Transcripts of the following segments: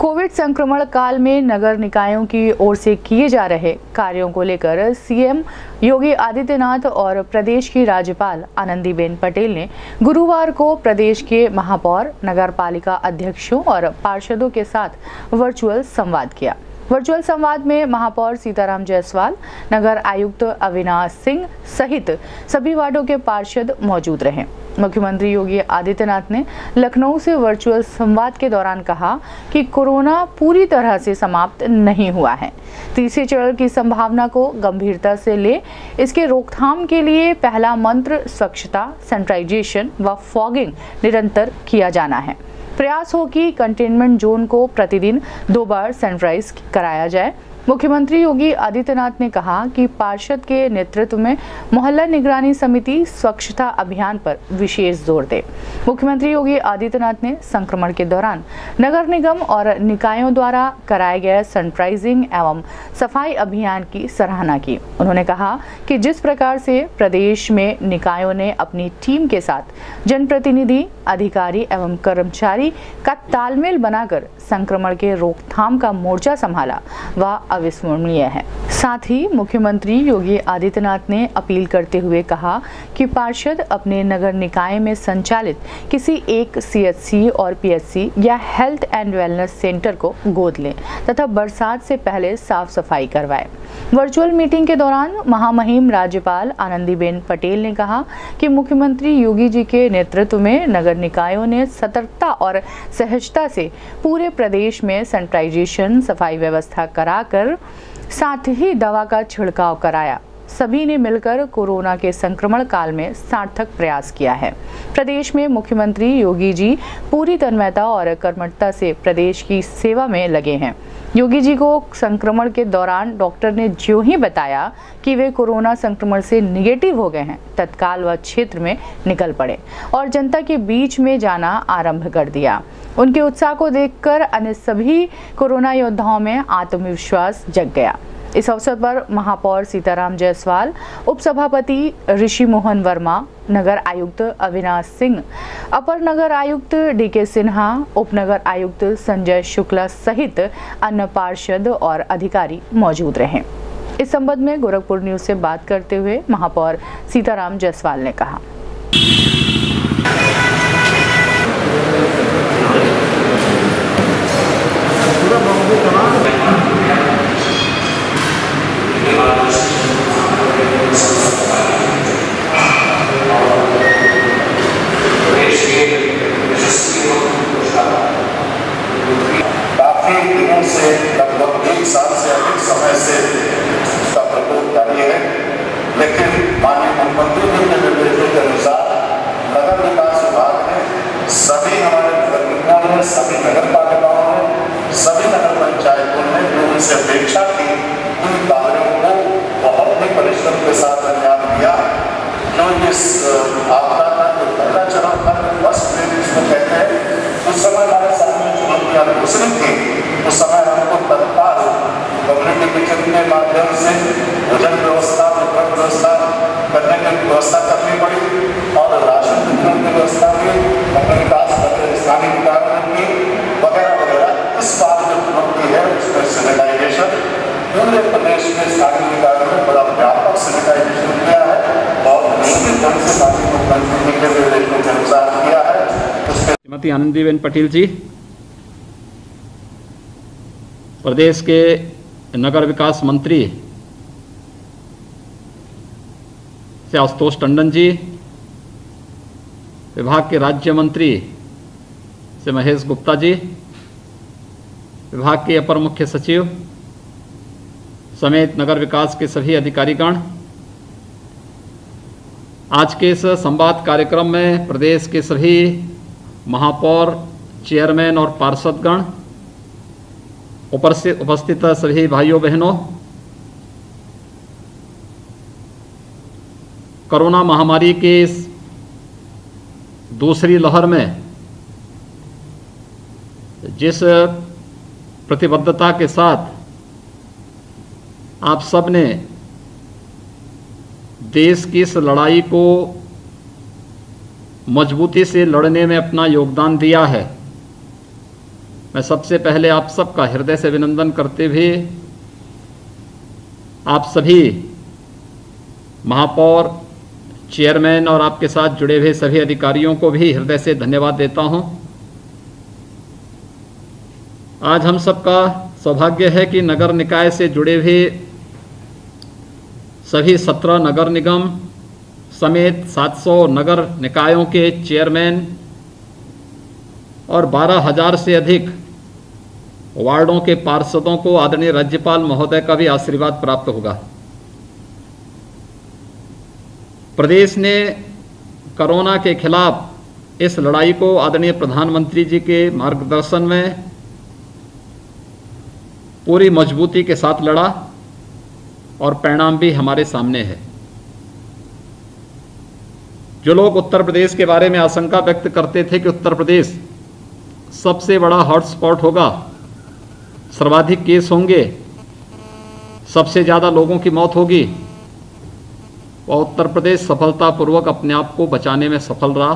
Covid संक्रमण काल में नगर निकायों की ओर से किए जा रहे कार्यों को लेकर सीएम योगी आदित्यनाथ और प्रदेश की राज्यपाल आनंदीबेन पटेल ने गुरुवार को प्रदेश के महापौर, नगरपालिका अध्यक्षों और पार्षदों के साथ वर्चुअल संवाद किया। वर्चुअल संवाद में महापौर सीताराम जायसवाल, नगर आयुक्त अविनाश सिंह सहित सभी वार्डों के पार्षद मौजूद रहे। मुख्यमंत्री योगी आदित्यनाथ ने लखनऊ से वर्चुअल संवाद के दौरान कहा कि कोरोना पूरी तरह से समाप्त नहीं हुआ है। तीसरे चरण की संभावना को गंभीरता से ले इसके रोकथाम के लिए पहला मंत्र स्वच्छता, सैनिटाइजेशन व फॉगिंग निरंतर किया जाना है। प्रयास हो कि कंटेनमेंट जोन को प्रतिदिन 2 बार सैनिटाइज कराया जाए। मुख्यमंत्री योगी आदित्यनाथ ने कहा कि पार्षद के नेतृत्व में मोहल्ला निगरानी समिति स्वच्छता अभियान पर विशेष जोर दे। मुख्यमंत्री योगी आदित्यनाथ ने संक्रमण के दौरान नगर निगम और निकायों द्वारा कराए गए सैनिटाइजिंग एवं सफाई अभियान की सराहना की। उन्होंने कहा कि जिस प्रकार से प्रदेश में निकायों ने अपनी टीम के साथ जनप्रतिनिधि, अधिकारी एवं कर्मचारी का तालमेल बनाकर संक्रमण के रोकथाम का मोर्चा संभाला, वह अविस्मरणीय है। साथ ही मुख्यमंत्री योगी आदित्यनाथ ने अपील करते हुए कहा कि पार्षद अपने नगर निकाय में संचालित किसी एक सीएचसी और पीएचसी या हेल्थ एंड वेलनेस सेंटर को गोद लें तथा बरसात से पहले साफ सफाई करवाएं। वर्चुअल मीटिंग के दौरान महामहिम राज्यपाल आनंदीबेन पटेल ने कहा कि मुख्यमंत्री योगी जी के नेतृत्व में नगर निकायों ने सतर्कता और सहजता से पूरे प्रदेश में सैनिटाइजेशन, सफाई व्यवस्था कराकर साथ ही दवा का छिड़काव कराया। सभी ने मिलकर कोरोना के संक्रमण काल में सार्थक प्रयास किया है। प्रदेश में मुख्यमंत्री योगी जी पूरी तन्मयता और कर्मठता से प्रदेश की सेवा में लगे हैं। योगी जी को संक्रमण के दौरान डॉक्टर ने ज्यों ही बताया कि वे कोरोना संक्रमण से निगेटिव हो गए हैं, तत्काल वह क्षेत्र में निकल पड़े और जनता के बीच में जाना आरंभ कर दिया। उनके उत्साह को देखकर अन्य सभी कोरोना योद्धाओं में आत्मविश्वास जग गया। इस अवसर पर महापौर सीताराम जायसवाल, उपसभापति ऋषि मोहन वर्मा, नगर आयुक्त अविनाश सिंह, अपर नगर आयुक्त डीके सिन्हा, उपनगर आयुक्त संजय शुक्ला सहित अन्य पार्षद और अधिकारी मौजूद रहे। इस संबंध में गोरखपुर न्यूज से बात करते हुए महापौर सीताराम जायसवाल ने कहा, काफी दिनों से लगभग 1 साल से अधिक समय से उसका प्रकोप जारी है, लेकिन माननीय मुख्यमंत्री जी के निर्देशों के अनुसार नगर विकास विभाग ने सभी हमारे नगर निगमों ने, सभी नगर पालिकाओं ने, सभी नगर पंचायतों ने जो उनसे अपेक्षा की उन कार्यों को बहुत ही परिश्रम के साथ अंजाम दिया। जो इस आपदा का जो पहला चरण था, फर्स्ट फेज जिसको कहते हैं, उस समय हमारे सामने चुनौतियां दूसरी थी। उस समय हमको तत्काल कम्युनिटी किचन के माध्यम से भोजन व्यवस्था, वितरण व्यवस्था करने की व्यवस्था करनी पड़ी और राशन वितरण की व्यवस्था भी विकास स्थानीय विकास की वगैरह वगैरह। इस बात जो चुनौती है उसमें सैनिटाइजेशन पूरे प्रदेश में स्थानीय विकास में बड़ा व्यापक सैनिटाइजेशन किया है और निश्चित ढंग से स्थानीय मुख्यमंत्री के निर्देशों के अनुसार किया है। श्रीमती आनंदीबेन पटेल जी, प्रदेश के नगर विकास मंत्री से आशुतोष टंडन जी, विभाग के राज्य मंत्री से महेश गुप्ता जी, विभाग के अपर मुख्य सचिव समेत नगर विकास के सभी अधिकारीगण, आज के इस संवाद कार्यक्रम में प्रदेश के सभी महापौर, चेयरमैन और पार्षदगण, उपस्थित सभी भाइयों बहनों, कोरोना महामारी के इस दूसरी लहर में जिस प्रतिबद्धता के साथ आप सब ने देश की इस लड़ाई को मजबूती से लड़ने में अपना योगदान दिया है, मैं सबसे पहले आप सबका हृदय से अभिनंदन करते हुए आप सभी महापौर, चेयरमैन और आपके साथ जुड़े हुए सभी अधिकारियों को भी हृदय से धन्यवाद देता हूं। आज हम सबका सौभाग्य है कि नगर निकाय से जुड़े हुए सभी 17 नगर निगम समेत 700 नगर निकायों के चेयरमैन और 12,000 से अधिक वार्डों के पार्षदों को आदरणीय राज्यपाल महोदय का भी आशीर्वाद प्राप्त होगा। प्रदेश ने कोरोना के खिलाफ इस लड़ाई को आदरणीय प्रधानमंत्री जी के मार्गदर्शन में पूरी मजबूती के साथ लड़ा और परिणाम भी हमारे सामने है। जो लोग उत्तर प्रदेश के बारे में आशंका व्यक्त करते थे कि उत्तर प्रदेश सबसे बड़ा हॉटस्पॉट होगा, सर्वाधिक केस होंगे, सबसे ज़्यादा लोगों की मौत होगी, और उत्तर प्रदेश सफलतापूर्वक अपने आप को बचाने में सफल रहा।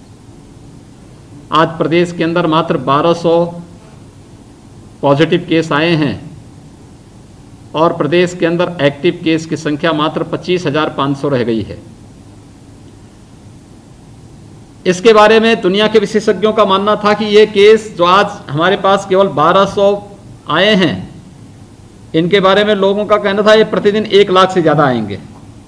आज प्रदेश के अंदर मात्र 1200 पॉजिटिव केस आए हैं और प्रदेश के अंदर एक्टिव केस की संख्या मात्र 25,500 रह गई है। इसके बारे में दुनिया के विशेषज्ञों का मानना था कि ये केस जो आज हमारे पास केवल 1200 आए हैं, इनके बारे में लोगों का कहना था ये प्रतिदिन 1 लाख से ज़्यादा आएंगे।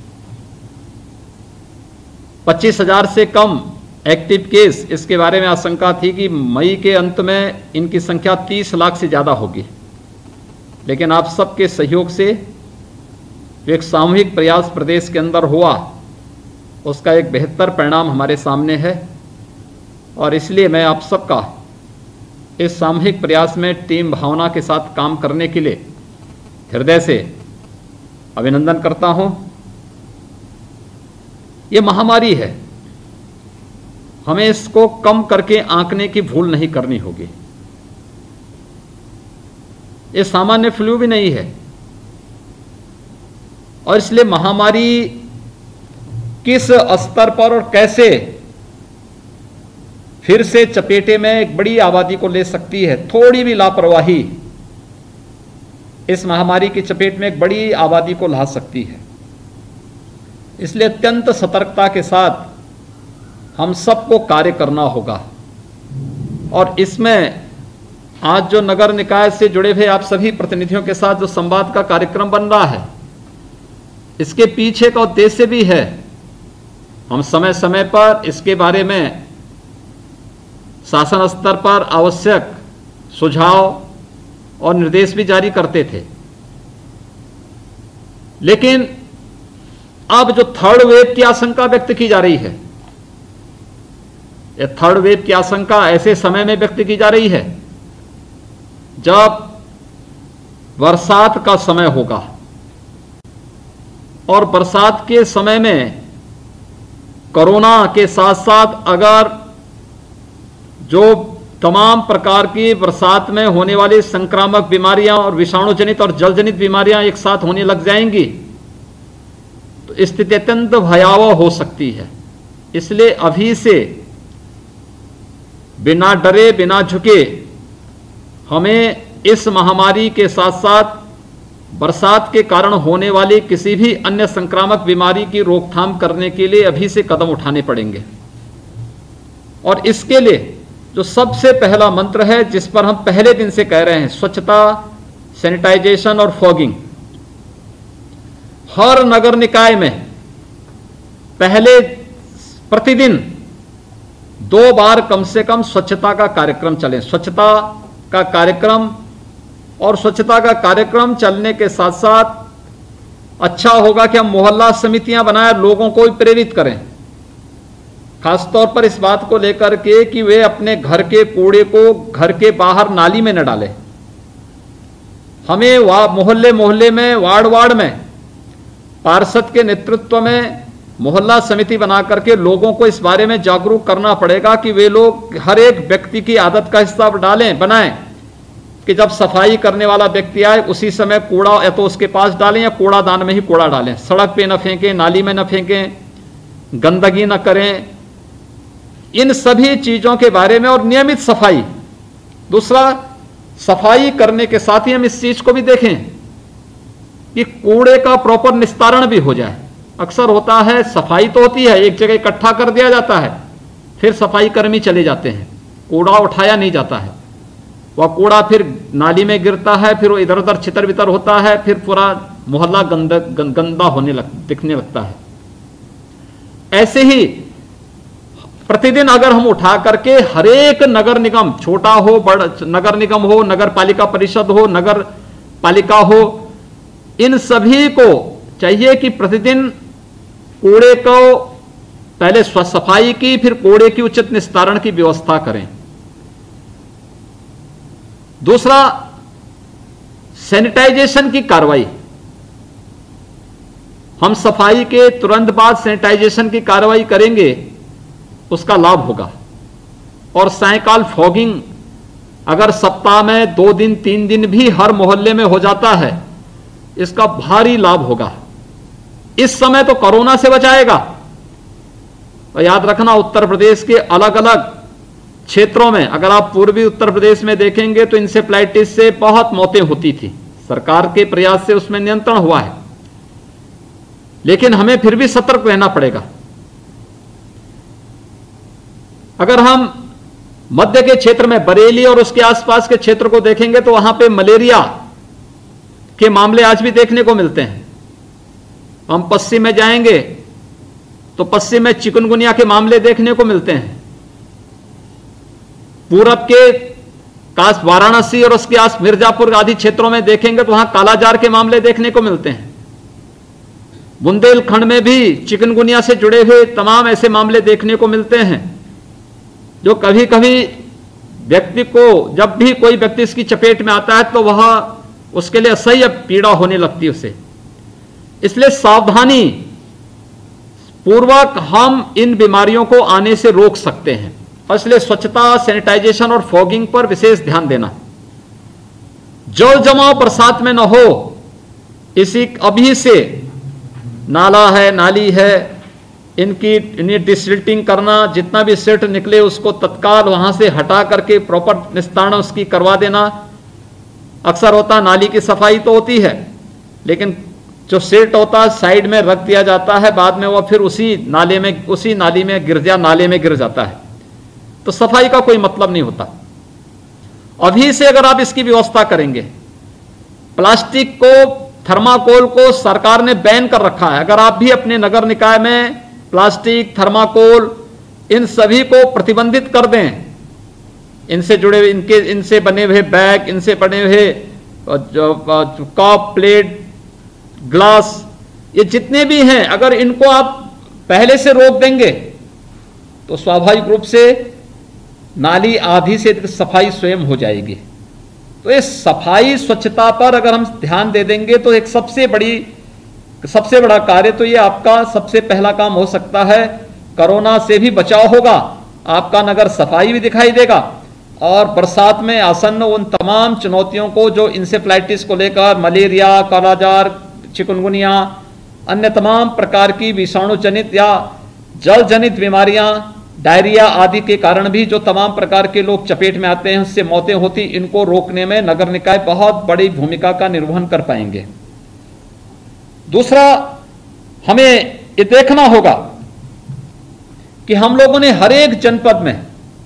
25,000 से कम एक्टिव केस, इसके बारे में आशंका थी कि मई के अंत में इनकी संख्या 30 लाख से ज़्यादा होगी। लेकिन आप सबके सहयोग से एक सामूहिक प्रयास प्रदेश के अंदर हुआ, उसका एक बेहतर परिणाम हमारे सामने है और इसलिए मैं आप सबका इस सामूहिक प्रयास में टीम भावना के साथ काम करने के लिए हृदय से अभिनंदन करता हूं। ये महामारी है, हमें इसको कम करके आंकने की भूल नहीं करनी होगी। ये सामान्य फ्लू भी नहीं है और इसलिए महामारी किस स्तर पर और कैसे फिर से चपेटे में एक बड़ी आबादी को ले सकती है। थोड़ी भी लापरवाही इस महामारी की चपेट में एक बड़ी आबादी को ला सकती है। इसलिए अत्यंत सतर्कता के साथ हम सबको कार्य करना होगा और इसमें आज जो नगर निकाय से जुड़े हुए आप सभी प्रतिनिधियों के साथ जो संवाद का कार्यक्रम बन रहा है, इसके पीछे का उद्देश्य भी है हम समय समय पर इसके बारे में शासन स्तर पर आवश्यक सुझाव और निर्देश भी जारी करते थे। लेकिन अब जो थर्ड वेव की आशंका व्यक्त की जा रही है, यह थर्ड वेव की आशंका ऐसे समय में व्यक्त की जा रही है जब बरसात का समय होगा और बरसात के समय में कोरोना के साथ साथ अगर जो तमाम प्रकार की बरसात में होने वाली संक्रामक बीमारियां और विषाणु जनित और जल जनित बीमारियां एक साथ होने लग जाएंगी तो स्थिति अत्यंत भयावह हो सकती है। इसलिए अभी से बिना डरे बिना झुके हमें इस महामारी के साथ साथ बरसात के कारण होने वाली किसी भी अन्य संक्रामक बीमारी की रोकथाम करने के लिए अभी से कदम उठाने पड़ेंगे। और इसके लिए जो सबसे पहला मंत्र है, जिस पर हम पहले दिन से कह रहे हैं, स्वच्छता, सैनिटाइजेशन और फॉगिंग। हर नगर निकाय में पहले प्रतिदिन 2 बार कम से कम स्वच्छता का कार्यक्रम चले। स्वच्छता का कार्यक्रम और स्वच्छता का कार्यक्रम चलने के साथ साथ अच्छा होगा कि हम मोहल्ला समितियां बनाए, लोगों को भी प्रेरित करें, खासतौर पर इस बात को लेकर के कि वे अपने घर के कूड़े को घर के बाहर नाली में न डालें। हमें मोहल्ले मोहल्ले में, वार्ड वार्ड में पार्षद के नेतृत्व में मोहल्ला समिति बना करके लोगों को इस बारे में जागरूक करना पड़ेगा कि वे लोग हर एक व्यक्ति की आदत का हिस्सा बनाएं कि जब सफाई करने वाला व्यक्ति आए उसी समय कूड़ा या तो उसके पास डालें या कूड़ादान में ही कूड़ा डालें। सड़क पे न फेंकें, नाली में न फेंकें, गंदगी न करें। इन सभी चीज़ों के बारे में और नियमित सफाई। दूसरा, सफाई करने के साथ ही हम इस चीज को भी देखें कि कूड़े का प्रॉपर निस्तारण भी हो जाए। अक्सर होता है, सफाई तो होती है, एक जगह इकट्ठा कर दिया जाता है, फिर सफाई कर्मी चले जाते हैं, कूड़ा उठाया नहीं जाता है, वह कूड़ा फिर नाली में गिरता है, फिर वो इधर उधर छितर बितर होता है, फिर पूरा मोहल्ला गंदा दिखने लगता है। ऐसे ही प्रतिदिन अगर हम उठा करके हर एक नगर निगम, छोटा हो बड़ा नगर निगम हो, नगर पालिका परिषद हो, नगर पालिका हो, इन सभी को चाहिए कि प्रतिदिन कूड़े को पहले सफाई की, फिर कूड़े की उचित निस्तारण की व्यवस्था करें। दूसरा, सैनिटाइजेशन की कार्रवाई। हम सफाई के तुरंत बाद सैनिटाइजेशन की कार्रवाई करेंगे, उसका लाभ होगा। और सायकाल फॉगिंग अगर सप्ताह में 2 दिन 3 दिन भी हर मोहल्ले में हो जाता है, इसका भारी लाभ होगा। इस समय तो कोरोना से बचाएगा। और याद रखना, उत्तर प्रदेश के अलग अलग क्षेत्रों में, अगर आप पूर्वी उत्तर प्रदेश में देखेंगे तो इंसेफ्लाइटिस से बहुत मौतें होती थी। सरकार के प्रयास से उसमें नियंत्रण हुआ है, लेकिन हमें फिर भी सतर्क रहना पड़ेगा। अगर हम मध्य के क्षेत्र में बरेली और उसके आसपास के क्षेत्र को देखेंगे तो वहां पे मलेरिया के मामले आज भी देखने को मिलते हैं। हम पश्चिम में जाएंगे तो पश्चिम में चिकनगुनिया के मामले देखने को मिलते हैं। पूरब के काश वाराणसी और उसके आस मिर्जापुर आदि क्षेत्रों में देखेंगे तो वहां कालाजार के मामले देखने को मिलते हैं। बुंदेलखंड में भी चिकनगुनिया से जुड़े हुए तमाम ऐसे मामले देखने को मिलते हैं, जो कभी कभी व्यक्ति को, जब भी कोई व्यक्ति इसकी चपेट में आता है तो वह उसके लिए असह्य पीड़ा होने लगती है उसे। इसलिए सावधानी पूर्वक हम इन बीमारियों को आने से रोक सकते हैं। और इसलिए स्वच्छता, सैनिटाइजेशन और फॉगिंग पर विशेष ध्यान देना। जल जमाव बरसात में न हो, इसी अभी से नाला है, नाली है, इन्हें डिसिल्टिंग करना, जितना भी सिल्ट निकले उसको तत्काल वहां से हटा करके प्रॉपर निस्तारण उसकी करवा देना। अक्सर होता नाली की सफाई तो होती है, लेकिन जो सिल्ट होता है साइड में रख दिया जाता है, बाद में वह फिर उसी नाली में नाले में गिर जाता है, तो सफाई का कोई मतलब नहीं होता। अभी से अगर आप इसकी व्यवस्था करेंगे, प्लास्टिक को, थर्माकोल को सरकार ने बैन कर रखा है। अगर आप भी अपने नगर निकाय में प्लास्टिक, थर्माकोल, इन सभी को प्रतिबंधित कर दें, इनसे जुड़े हुए, इनसे बने हुए बैग, इनसे बने हुए कप, प्लेट, ग्लास, ये जितने भी हैं, अगर इनको आप पहले से रोक देंगे तो स्वाभाविक रूप से नाली आधी से सफाई स्वयं हो जाएगी। तो ये सफाई, स्वच्छता पर अगर हम ध्यान दे देंगे तो एक सबसे बड़ा कार्य तो ये आपका सबसे पहला काम हो सकता है। कोरोना से भी बचाव होगा, आपका नगर सफाई भी दिखाई देगा, और बरसात में आसन्न उन तमाम चुनौतियों को, जो इंसेफ्लाइटिस को लेकर, मलेरिया, कालाजार, चिकनगुनिया, अन्य तमाम प्रकार की विषाणु जनित या जल जनित बीमारियां, डायरिया आदि के कारण भी जो तमाम प्रकार के लोग चपेट में आते हैं, उससे मौतें होती, इनको रोकने में नगर निकाय बहुत बड़ी भूमिका का निर्वहन कर पाएंगे। दूसरा, हमें ये देखना होगा कि हम लोगों ने हर एक जनपद में,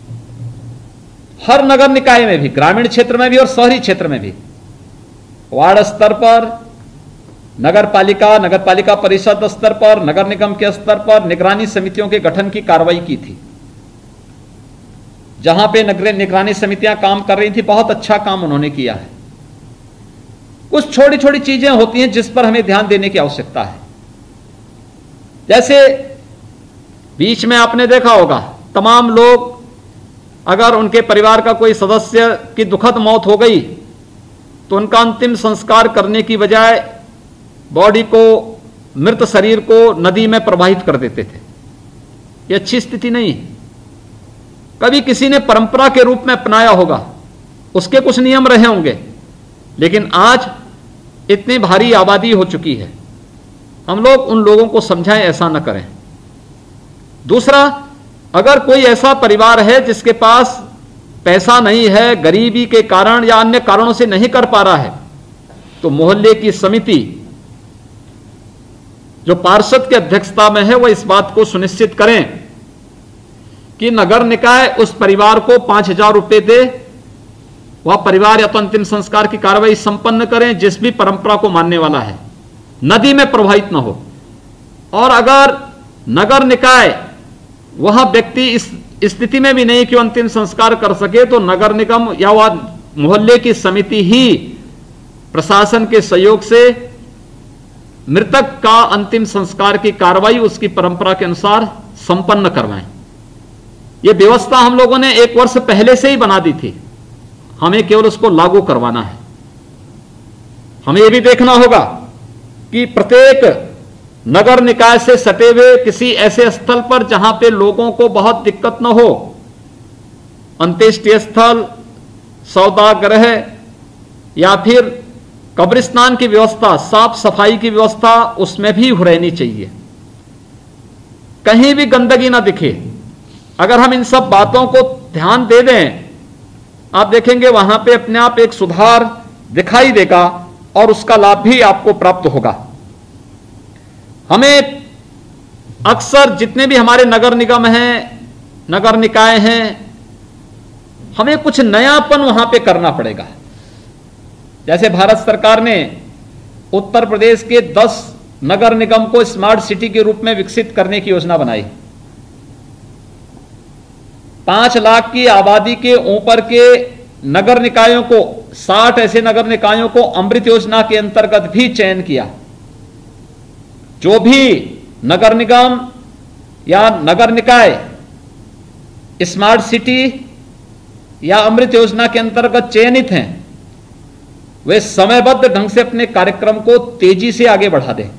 हर नगर निकाय में भी, ग्रामीण क्षेत्र में भी और शहरी क्षेत्र में भी, वार्ड स्तर पर, नगर पालिका परिषद स्तर पर, नगर निगम के स्तर पर निगरानी समितियों के गठन की कार्रवाई की थी। जहां पे निगरानी समितियां काम कर रही थी, बहुत अच्छा काम उन्होंने किया है। कुछ छोटी छोटी चीजें होती हैं जिस पर हमें ध्यान देने की आवश्यकता है। जैसे बीच में आपने देखा होगा, तमाम लोग, अगर उनके परिवार का कोई सदस्य की दुखद मौत हो गई तो उनका अंतिम संस्कार करने की बजाय बॉडी को, मृत शरीर को नदी में प्रवाहित कर देते थे। यह अच्छी स्थिति नहीं है। कभी किसी ने परंपरा के रूप में अपनाया होगा, उसके कुछ नियम रहे होंगे, लेकिन आज इतनी भारी आबादी हो चुकी है, हम लोग उन लोगों को समझाएं ऐसा न करें। दूसरा, अगर कोई ऐसा परिवार है जिसके पास पैसा नहीं है, गरीबी के कारण या अन्य कारणों से नहीं कर पा रहा है, तो मोहल्ले की समिति जो पार्षद की अध्यक्षता में है, वह इस बात को सुनिश्चित करें कि नगर निकाय उस परिवार को 5,000 रुपए दे, वह परिवार या तो अंतिम संस्कार की कार्रवाई संपन्न करें जिस भी परंपरा को मानने वाला है, नदी में प्रवाहित न हो। और अगर नगर निकाय वह व्यक्ति इस स्थिति में भी नहीं कि अंतिम संस्कार कर सके, तो नगर निगम या वह मोहल्ले की समिति ही प्रशासन के सहयोग से मृतक का अंतिम संस्कार की कार्रवाई उसकी परंपरा के अनुसार संपन्न करवाएं। यह व्यवस्था हम लोगों ने 1 वर्ष पहले से ही बना दी थी, हमें केवल उसको लागू करवाना है। हमें यह भी देखना होगा कि प्रत्येक नगर निकाय से सटे हुए किसी ऐसे स्थल पर जहां पे लोगों को बहुत दिक्कत न हो, अंत्येष्टि स्थल, सौदागृह या फिर कब्रिस्तान की व्यवस्था, साफ सफाई की व्यवस्था उसमें भी रहनी चाहिए, कहीं भी गंदगी ना दिखे। अगर हम इन सब बातों को ध्यान दे दें, आप देखेंगे वहां पे अपने आप एक सुधार दिखाई देगा और उसका लाभ भी आपको प्राप्त होगा। हमें अक्सर जितने भी हमारे नगर निगम हैं, नगर निकाय हैं, हमें कुछ नयापन वहां पे करना पड़ेगा। जैसे भारत सरकार ने उत्तर प्रदेश के 10 नगर निगम को स्मार्ट सिटी के रूप में विकसित करने की योजना बनाई। 5 लाख की आबादी के ऊपर के नगर निकायों को, 60 ऐसे नगर निकायों को अमृत योजना के अंतर्गत भी चयन किया। जो भी नगर निगम या नगर निकाय स्मार्ट सिटी या अमृत योजना के अंतर्गत चयनित हैं, वे समयबद्ध ढंग से अपने कार्यक्रम को तेजी से आगे बढ़ा दें।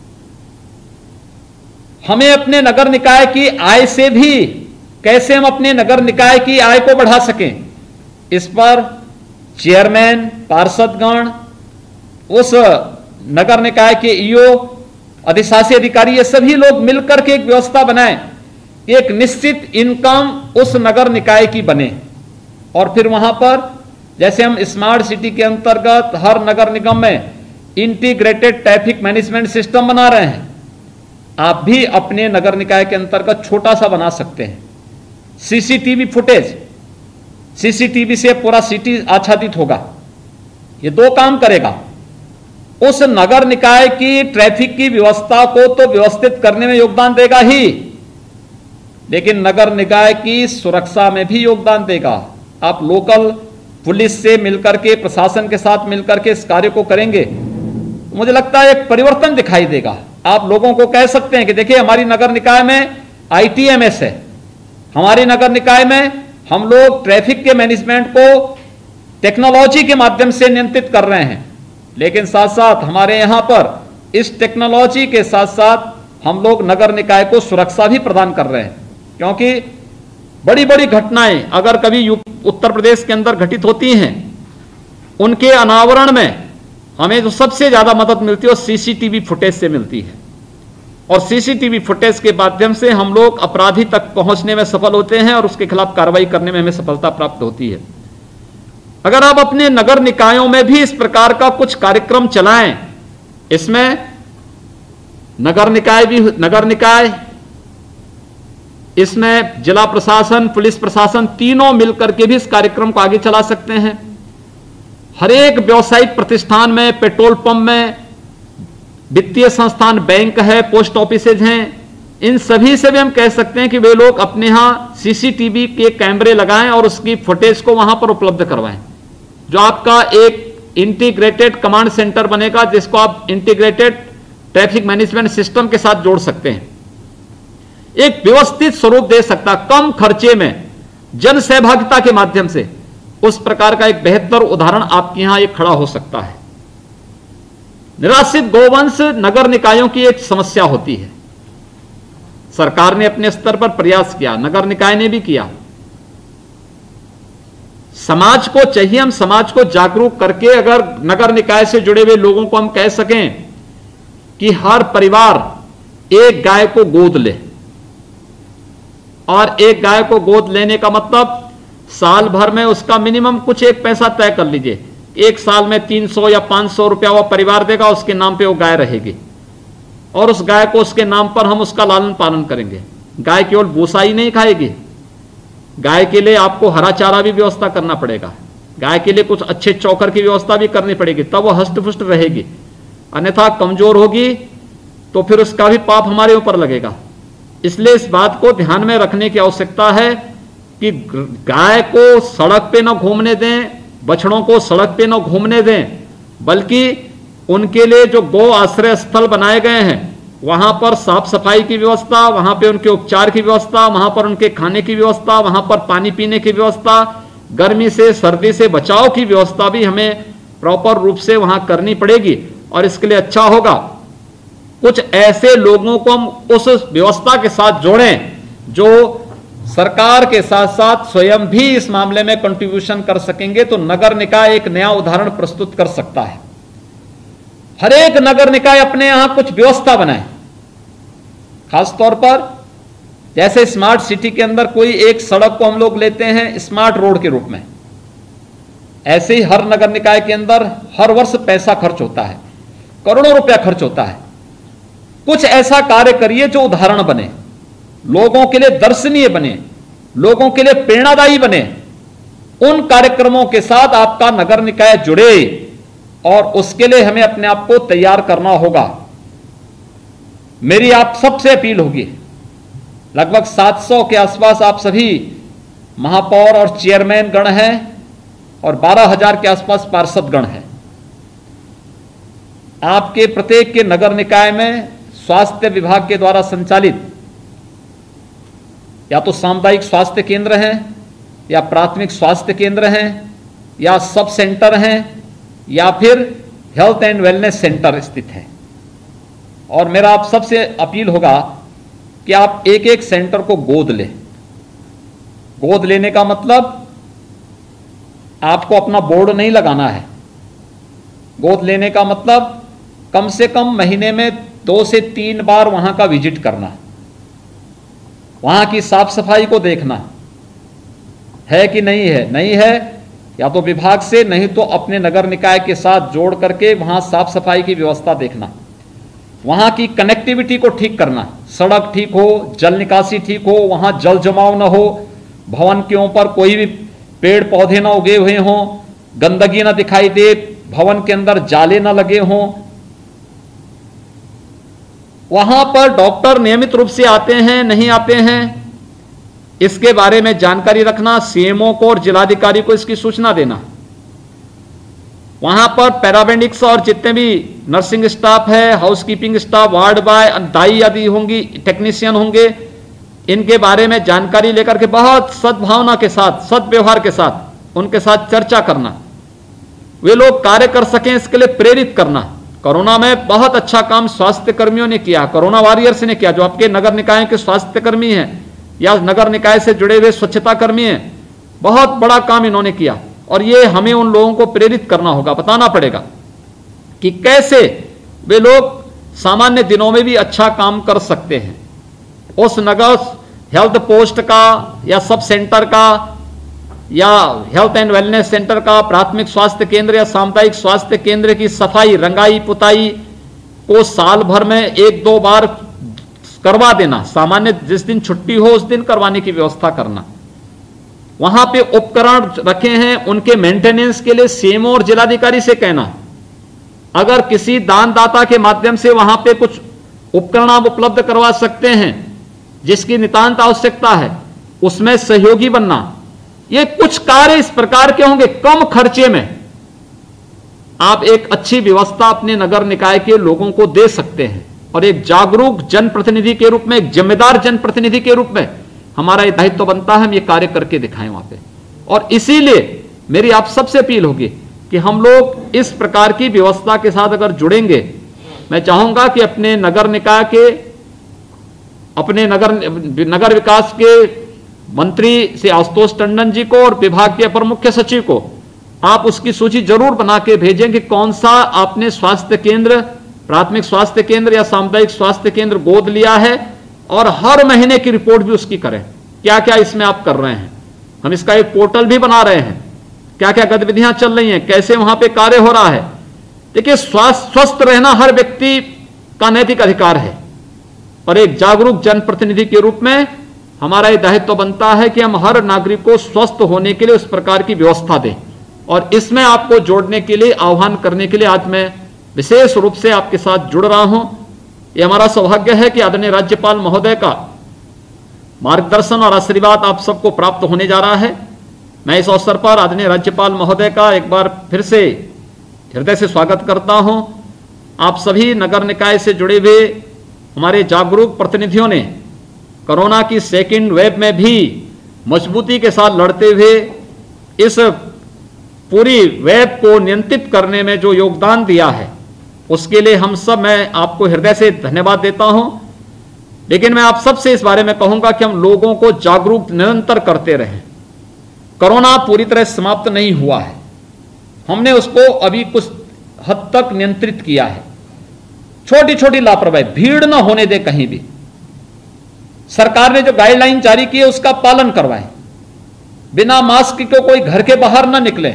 हमें अपने नगर निकाय की आय से भी कैसे हम अपने नगर निकाय की आय को बढ़ा सकें, इस पर चेयरमैन, पार्षदगण, उस नगर निकाय के ईओ, अधिशासी अधिकारी, ये सभी लोग मिलकर के एक व्यवस्था बनाएं, एक निश्चित इनकम उस नगर निकाय की बने। और फिर वहां पर जैसे हम स्मार्ट सिटी के अंतर्गत हर नगर निगम में इंटीग्रेटेड ट्रैफिक मैनेजमेंट सिस्टम बना रहे हैं, आप भी अपने नगर निकाय के अंतर्गत छोटा सा बना सकते हैं। सीसीटीवी फुटेज, सीसीटीवी से पूरा सिटी आच्छादित होगा। ये 2 काम करेगा। उस नगर निकाय की ट्रैफिक की व्यवस्था को तो व्यवस्थित करने में योगदान देगा ही, लेकिन नगर निकाय की सुरक्षा में भी योगदान देगा। आप लोकल पुलिस से मिलकर के, प्रशासन के साथ मिलकर के इस कार्य को करेंगे, मुझे लगता है एक परिवर्तन दिखाई देगा। आप लोगों को कह सकते हैं कि देखिए हमारी नगर निकाय में ITMS है, हमारी नगर निकाय में हम लोग ट्रैफिक के मैनेजमेंट को टेक्नोलॉजी के माध्यम से नियंत्रित कर रहे हैं, लेकिन साथ साथ हमारे यहां पर इस टेक्नोलॉजी के साथ साथ हम लोग नगर निकाय को सुरक्षा भी प्रदान कर रहे हैं। क्योंकि बड़ी बड़ी घटनाएं अगर कभी उत्तर प्रदेश के अंदर घटित होती हैं, उनके अनावरण में हमें जो सबसे ज्यादा मदद मिलती है वो सीसीटीवी फुटेज से मिलती है। और सीसीटीवी फुटेज के माध्यम से हम लोग अपराधी तक पहुंचने में सफल होते हैं और उसके खिलाफ कार्रवाई करने में हमें सफलता प्राप्त होती है। अगर आप अपने नगर निकायों में भी इस प्रकार का कुछ कार्यक्रम चलाएं, इसमें नगर निकाय, इसमें जिला प्रशासन, पुलिस प्रशासन, तीनों मिलकर के भी इस कार्यक्रम को आगे चला सकते हैं। हर एक व्यावसायिक प्रतिष्ठान में, पेट्रोल पंप में, वित्तीय संस्थान, बैंक है, पोस्ट ऑफिसेज हैं, इन सभी से भी हम कह सकते हैं कि वे लोग अपने यहां सीसीटीवी के कैमरे लगाएं और उसकी फुटेज को वहां पर उपलब्ध करवाएं, जो आपका एक इंटीग्रेटेड कमांड सेंटर बनेगा, जिसको आप इंटीग्रेटेड ट्रैफिक मैनेजमेंट सिस्टम के साथ जोड़ सकते हैं। एक व्यवस्थित स्वरूप दे सकता, कम खर्चे में जन सहभागिता के माध्यम से उस प्रकार का एक बेहतर उदाहरण आपके यहां एक खड़ा हो सकता है। निराश्रित गोवंश नगर निकायों की एक समस्या होती है। सरकार ने अपने स्तर पर प्रयास किया, नगर निकाय ने भी किया। समाज को चाहिए, हम समाज को जागरूक करके अगर नगर निकाय से जुड़े हुए लोगों को हम कह सकें कि हर परिवार एक गाय को गोद ले, और एक गाय को गोद लेने का मतलब साल भर में उसका मिनिमम कुछ एक पैसा तय कर लीजिए। एक साल में 300 या 500 रुपया वो परिवार देगा, उसके नाम पे वो गाय रहेगी और उस गाय को उसके नाम पर हम उसका लालन पालन करेंगे। गाय केवल भूसा ही नहीं खाएगी, गाय के लिए आपको हरा चारा भी व्यवस्था करना पड़ेगा, गाय के लिए कुछ अच्छे चौकर की व्यवस्था भी करनी पड़ेगी, तब वो हष्ट पुष्ट रहेगी। अन्यथा कमजोर होगी तो फिर उसका भी पाप हमारे ऊपर लगेगा। इसलिए इस बात को ध्यान में रखने की आवश्यकता है कि गाय को सड़क पे न घूमने दें, बछड़ों को सड़क पे न घूमने दें, बल्कि उनके लिए जो गौ आश्रय स्थल बनाए गए हैं वहां पर साफ सफाई की व्यवस्था, वहां पे उनके उपचार की व्यवस्था, वहां पर उनके खाने की व्यवस्था, वहां पर पानी पीने की व्यवस्था, गर्मी से सर्दी से बचाव की व्यवस्था भी हमें प्रॉपर रूप से वहां करनी पड़ेगी। और इसके लिए अच्छा होगा कुछ ऐसे लोगों को हम उस व्यवस्था के साथ जोड़ें जो सरकार के साथ साथ स्वयं भी इस मामले में कंट्रीब्यूशन कर सकेंगे, तो नगर निकाय एक नया उदाहरण प्रस्तुत कर सकता है। हर एक नगर निकाय अपने यहां कुछ व्यवस्था बनाए, खासतौर पर जैसे स्मार्ट सिटी के अंदर कोई एक सड़क को हम लोग लेते हैं स्मार्ट रोड के रूप में, ऐसे ही हर नगर निकाय के अंदर हर वर्ष पैसा खर्च होता है, करोड़ों रुपया खर्च होता है। कुछ ऐसा कार्य करिए जो उदाहरण बने, लोगों के लिए दर्शनीय बने, लोगों के लिए प्रेरणादायी बने। उन कार्यक्रमों के साथ आपका नगर निकाय जुड़े और उसके लिए हमें अपने आप को तैयार करना होगा। मेरी आप सबसे अपील होगी, लगभग 700 के आसपास आप सभी महापौर और चेयरमैन गण हैं और 12,000 के आसपास पार्षद गण हैं। आपके प्रत्येक के नगर निकाय में स्वास्थ्य विभाग के द्वारा संचालित या तो सामुदायिक स्वास्थ्य केंद्र हैं या प्राथमिक स्वास्थ्य केंद्र हैं या सब सेंटर हैं या फिर हेल्थ एंड वेलनेस सेंटर स्थित है। और मेरा आप सबसे अपील होगा कि आप एक एक सेंटर को गोद लें। गोद लेने का मतलब आपको अपना बोर्ड नहीं लगाना है। गोद लेने का मतलब कम से कम महीने में 2 से 3 बार वहां का विजिट करना, वहां की साफ सफाई को देखना है कि नहीं है, नहीं है या तो विभाग से, नहीं तो अपने नगर निकाय के साथ जोड़ करके वहां साफ सफाई की व्यवस्था देखना, वहां की कनेक्टिविटी को ठीक करना, सड़क ठीक हो, जल निकासी ठीक हो, वहां जल जमाव न हो, भवन के ऊपर कोई भी पेड़ पौधे न उगे हुए हों, गंदगी न दिखाई दे, भवन के अंदर जाले न लगे हों, वहां पर डॉक्टर नियमित रूप से आते हैं नहीं आते हैं इसके बारे में जानकारी रखना, सीएमओ को और जिलाधिकारी को इसकी सूचना देना। वहां पर पैरामेडिक्स और जितने भी नर्सिंग स्टाफ है, हाउसकीपिंग स्टाफ, वार्ड बॉय, दाई आदि होंगी, टेक्नीशियन होंगे, इनके बारे में जानकारी लेकर के बहुत सद्भावना के साथ, सद्व्यवहार के साथ उनके साथ चर्चा करना, वे लोग कार्य कर सकें इसके लिए प्रेरित करना। कोरोना में बहुत अच्छा काम स्वास्थ्य कर्मियों ने किया, कोरोना वॉरियर्स ने किया, जो आपके नगर निकाय के स्वास्थ्य कर्मी हैं या नगर निकाय से जुड़े हुए स्वच्छता कर्मी हैं, बहुत बड़ा काम इन्होंने किया। और ये हमें उन लोगों को प्रेरित करना होगा, बताना पड़ेगा कि कैसे वे लोग सामान्य दिनों में भी अच्छा काम कर सकते हैं। उस नगर हेल्थ पोस्ट का या सब सेंटर का या हेल्थ एंड वेलनेस सेंटर का, प्राथमिक स्वास्थ्य केंद्र या सामुदायिक स्वास्थ्य केंद्र की सफाई, रंगाई पुताई को साल भर में 1-2 बार करवा देना, सामान्य जिस दिन छुट्टी हो उस दिन करवाने की व्यवस्था करना। वहां पे उपकरण रखे हैं, उनके मेंटेनेंस के लिए सीएमओ और जिलाधिकारी से कहना, अगर किसी दानदाता के माध्यम से वहां पे कुछ उपकरण आप उपलब्ध करवा सकते हैं जिसकी नितांत आवश्यकता है, उसमें सहयोगी बनना। ये कुछ कार्य इस प्रकार के होंगे, कम खर्चे में आप एक अच्छी व्यवस्था अपने नगर निकाय के लोगों को दे सकते हैं। और एक जागरूक जनप्रतिनिधि के रूप में, एक जिम्मेदार जनप्रतिनिधि के रूप में हमारा ये दायित्व बनता है हम ये कार्य करके दिखाएं वहां पे। और इसीलिए मेरी आप सबसे अपील होगी कि हम लोग इस प्रकार की व्यवस्था के साथ अगर जुड़ेंगे, मैं चाहूंगा कि अपने नगर निकाय के, अपने नगर विकास के मंत्री से आशुतोष टंडन जी को और विभाग के अपर मुख्य सचिव को आप उसकी सूची जरूर बना के भेजें कि कौन सा आपने स्वास्थ्य केंद्र, प्राथमिक स्वास्थ्य केंद्र या सामुदायिक स्वास्थ्य केंद्र गोद लिया है, और हर महीने की रिपोर्ट भी उसकी करें, क्या क्या इसमें आप कर रहे हैं। हम इसका एक पोर्टल भी बना रहे हैं, क्या क्या गतिविधियां चल रही हैं, कैसे वहां पे कार्य हो रहा है। देखिए, स्वस्थ रहना हर व्यक्ति का नैतिक अधिकार है और एक जागरूक जनप्रतिनिधि के रूप में हमारा यह दायित्व बनता है कि हम हर नागरिक को स्वस्थ होने के लिए उस प्रकार की व्यवस्था दें। और इसमें आपको जोड़ने के लिए, आह्वान करने के लिए आज मैं विशेष रूप से आपके साथ जुड़ रहा हूं। यह हमारा सौभाग्य है कि आदरणीय राज्यपाल महोदय का मार्गदर्शन और आशीर्वाद आप सबको प्राप्त होने जा रहा है। मैं इस अवसर पर आदरणीय राज्यपाल महोदय का एक बार फिर से हृदय से स्वागत करता हूं। आप सभी नगर निकाय से जुड़े हुए हमारे जागरूक प्रतिनिधियों ने कोरोना की सेकेंड वेव में भी मजबूती के साथ लड़ते हुए इस पूरी वेब को नियंत्रित करने में जो योगदान दिया है, उसके लिए हम सब, मैं आपको हृदय से धन्यवाद देता हूं। लेकिन मैं आप सबसे इस बारे में कहूंगा कि हम लोगों को जागरूक निरंतर करते रहें। कोरोना पूरी तरह समाप्त नहीं हुआ है, हमने उसको अभी कुछ हद तक नियंत्रित किया है। छोटी छोटी लापरवाही, भीड़ न होने दे कहीं भी। सरकार ने जो गाइडलाइन जारी की है उसका पालन करवाएं। बिना मास्क के कोई घर के बाहर न निकले।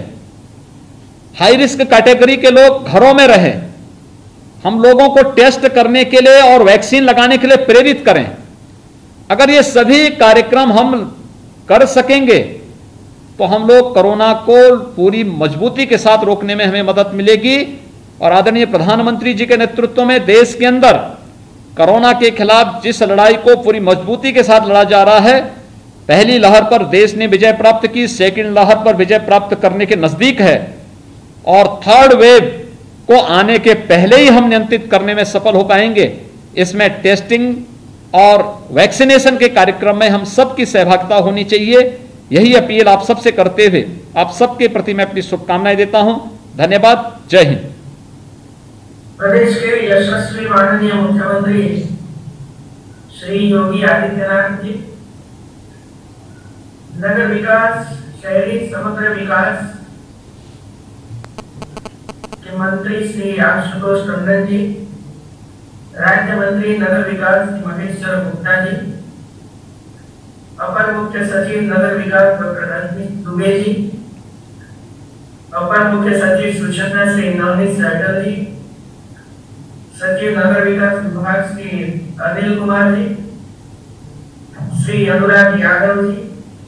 हाई रिस्क कैटेगरी के लोग घरों में रहें। हम लोगों को टेस्ट करने के लिए और वैक्सीन लगाने के लिए प्रेरित करें। अगर ये सभी कार्यक्रम हम कर सकेंगे तो हम लोग कोरोना को पूरी मजबूती के साथ रोकने में हमें मदद मिलेगी। और आदरणीय प्रधानमंत्री जी के नेतृत्व में देश के अंदर कोरोना के खिलाफ जिस लड़ाई को पूरी मजबूती के साथ लड़ा जा रहा है, पहली लहर पर देश ने विजय प्राप्त की, सेकंड लहर पर विजय प्राप्त करने के नजदीक है और थर्ड वेव को आने के पहले ही हम नियंत्रित करने में सफल हो पाएंगे। इसमें टेस्टिंग और वैक्सीनेशन के कार्यक्रम में हम सबकी सहभागिता होनी चाहिए। यही अपील आप सबसे करते हुए आप सबके प्रति मैं अपनी शुभकामनाएं देता हूं। धन्यवाद। जय हिंद। प्रदेश के यशस्वी माननीय मुख्यमंत्री श्री योगी आदित्यनाथ जी, नगर विकास, शहरी समग्र विकास के मंत्री श्री आशुतोष टंडन जी, राज्य मंत्री नगर विकास महेश्वर गुप्ता जी, अपर मुख्य सचिव नगर विकास डॉक्टर रजनीश दुबे जी, अपर मुख्य सचिव सूचना श्री नवनीत सहगल जी, सचिव नगर विकास विभाग श्री अनिल कुमार जी, श्री अनुराग यादव जी,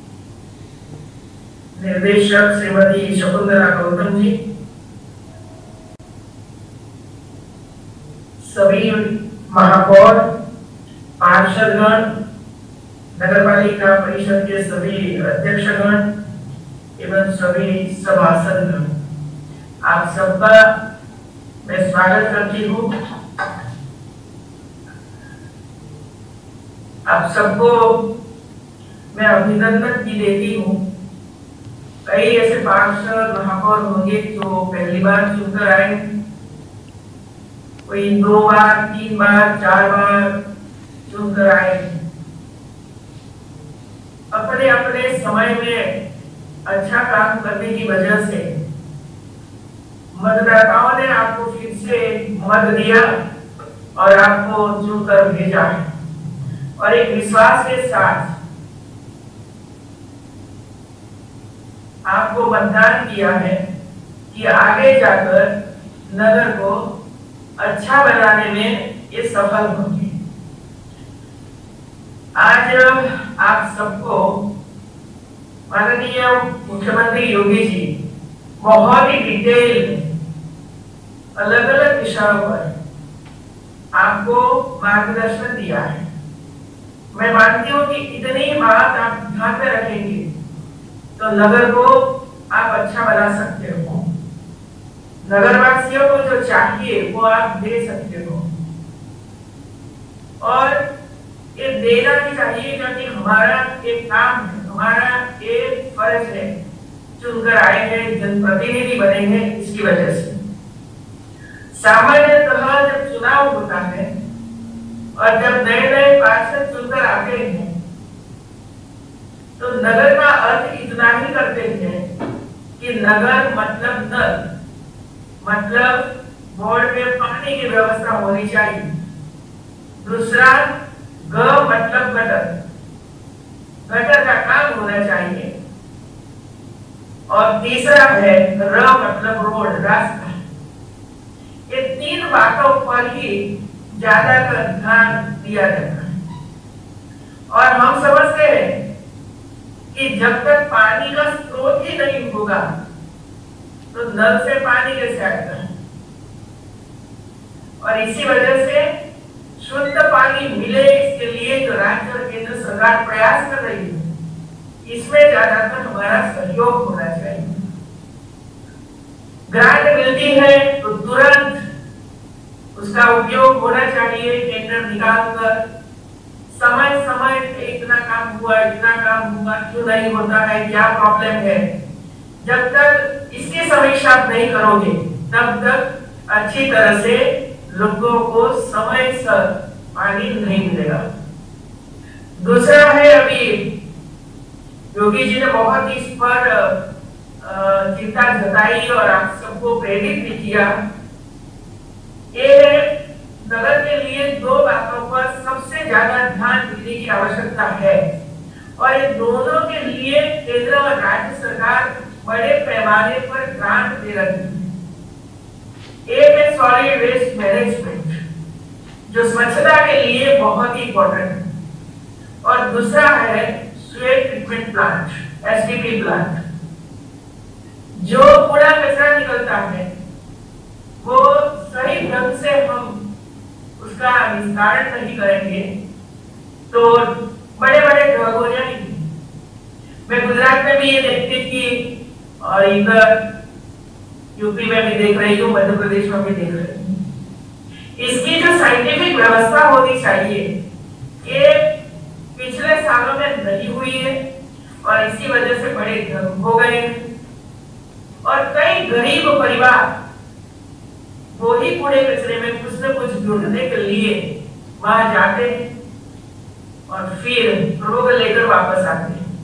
निर्देशक श्रीमती शकुंतला गौतम जी, सभी महापौर, पार्षदगण, नगरपालिका परिषद के सभी अध्यक्षगण एवं सभी सभासदगण, आप सबका मैं स्वागत करती हूँ। आप सबको मैं अभिनंदन भी देती हूँ। कई ऐसे पार्षद महापौर होंगे जो पहली बार चुनकर आए, कोई 2 बार, 3 बार, 4 बार चुनकर आए। अपने अपने समय में अच्छा काम करने की वजह से मतदाताओं ने आपको फिर से मत दिया और आपको चुनकर भेजा है और एक विश्वास के साथ आपको मतदान किया है कि आगे जाकर नगर को अच्छा बनाने में ये सफल होंगे। आज आप सबको माननीय मुख्यमंत्री योगी जी बहुत ही डिटेल अलग अलग विषयों पर आपको मार्गदर्शन दिया है। मैं मानती हूँ कि इतनी बात आप ध्यान में रखेंगे तो नगर को आप अच्छा बना सकते हो। नगरवासियों को जो चाहिए वो आप दे सकते हो और ये देना भी चाहिए क्योंकि हमारा एक काम है, हमारा एक फर्ज है। चुनकर आए हैं, जनप्रतिनिधि बने हैं, इसकी वजह से सामान्यतः जब चुनाव होता है और जब नए नए पार्षद चुनकर आते हैं तो नगर का अर्थ इतना ही करते हैं कि नगर मतलब नल, मतलब बोर्ड में पानी की व्यवस्था होनी चाहिए। दूसरा ग मतलब गटर, गटर का काम होना चाहिए। और तीसरा है र मतलब रोड, रास्ता। ये तीन बातों पर ही ज्यादातर ध्यान दिया जाता है। और हम समझते हैं कि जब तक पानी का स्रोत ही नहीं होगा तो नल से पानी कैसे आएगा। और इसी वजह से शुद्ध पानी मिले इसके लिए जो राज्य और केंद्र सरकार प्रयास कर रही है, इसमें ज्यादातर हमारा सहयोग होना चाहिए। ग्रांट मिलती है तो तुरंत उसका उपयोग होना चाहिए। टेंडर निकालकर समय समय पे इतना काम हुआ, इतना काम हुआ, क्यों नहीं होता है, क्या प्रॉब्लम है, जब तक इसकी समीक्षा आप नहीं करोगे तब तक अच्छी तरह से लोगों को समय पर पानी नहीं मिलेगा। दूसरा है, अभी योगी जी ने बहुत इस पर चिंता जताई और आप सबको प्रेरित भी किया। ये नगर के लिए दो बातों पर सबसे ज्यादा ध्यान देने की आवश्यकता है और ये दोनों के लिए केंद्र और राज्य सरकार बड़े पैमाने पर ग्रांट दे रही है। एक है सॉलिड वेस्ट मैनेजमेंट, जो स्वच्छता के लिए बहुत ही इंपॉर्टेंट है, और दूसरा है sweat treatment plant, STP plant. जो कूड़ा कचरा निकलता है वो सही ढंग से हम उसका निस्तारण नहीं करेंगे तो बड़े बड़े ढंग हो जाएंगे। मैं गुजरात में भी ये देखती थी और इधर यूपी में भी देख रही हूँ, मध्य प्रदेश में भी देख रही हूँ। इसकी जो साइंटिफिक व्यवस्था होनी चाहिए ये पिछले सालों में नहीं हुई है और इसी वजह से बड़े ढंग हो गए हैं और कई गरीब परिवार वो ही कूड़े कचरे में कुछ न कुछ ढूंढने के लिए वहां जाते हैं और फिर रोग लेकर वापस आते हैं।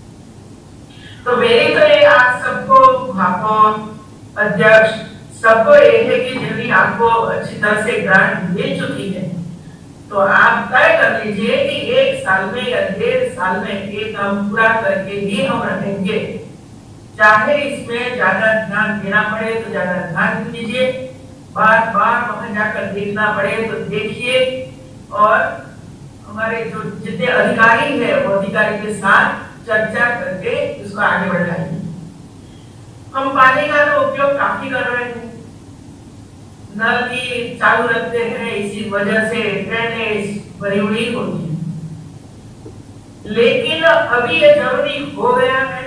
तो मेरी तो ये आप सबको, महापौर, अध्यक्ष, सबको ये है कि यदि आपको अच्छी तरह से ग्रांट मिल चुकी है तो आप तय कर लीजिए कि 1 साल में या 1.5 साल में ये काम पूरा करके ही हम रखेंगे। चाहे इसमें ज्यादा ध्यान देना पड़े तो ज्यादा ध्यान दीजिए, बार बार वहां जाकर देखना पड़े तो देखिए और हमारे जो जितने अधिकारी है वो अधिकारी के साथ चर्चा करके इसको आगे बढ़ाइए। हम पानी का तो उपयोग काफी कर रहे हैं, नल भी चालू रखते हैं, इसी वजह से ड्रेनेज भरी हुई होती है। लेकिन अभी ये जरूरी हो गया है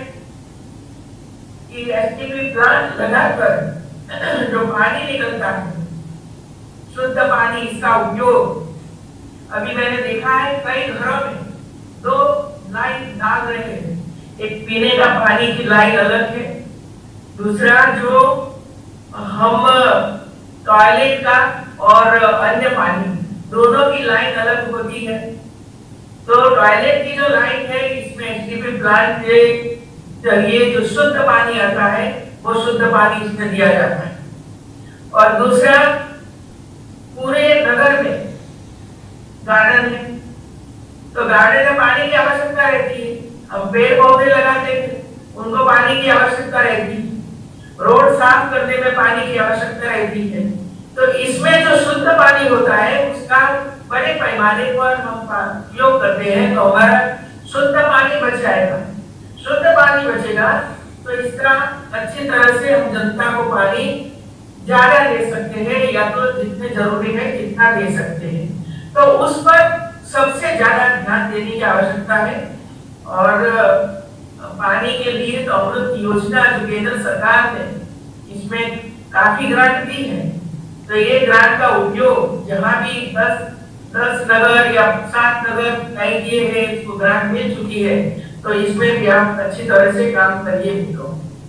कि एसटीपी प्लांट लगाकर जो पानी निकलता है, शुद्ध पानी, इसका उपयोग अभी मैंने देखा है कई घरों में 2 लाइन डाल रहे हैं। एक पीने का पानी की लाइन अलग है, दूसरा जो हम टॉयलेट का और अन्य पानी दोनों की लाइन अलग होती है। तो टॉयलेट की जो लाइन है इसमें एसटीपी प्लांट के जरिए जो शुद्ध पानी आता है वो शुद्ध पानी इसमें दिया जाता है। और दूसरा, पूरे नगर में गार्डन है तो गार्डन में पानी की आवश्यकता रहती है। हम पेड़ पौधे लगाते हैं, उनको पानी की आवश्यकता रहती है। रोड साफ करने में पानी की आवश्यकता रहती है। तो इसमें जो शुद्ध पानी होता है उसका बड़े पैमाने पर हम उपयोग करते हैं तो हमारा शुद्ध पानी बच जाएगा। शुद्ध पानी बचेगा तो इसका अच्छी तरह से हम जनता को पानी ज्यादा दे सकते हैं या तो जितने जरूरी है जितना दे सकते हैं। तो उस पर सबसे ज्यादा ध्यान देने की आवश्यकता है। और पानी के लिए तो अमृत योजना जो केंद्र सरकार ने इसमें काफी ग्रांट दी है, तो ये ग्रांट का उपयोग जहां भी 10 नगर या 7 नगर तय किए हैं इसको ग्रांट मिल चुकी है तो इसमें भी आप अच्छी तरह से काम करिए मित्रों।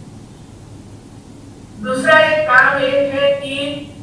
दूसरा एक काम ये है कि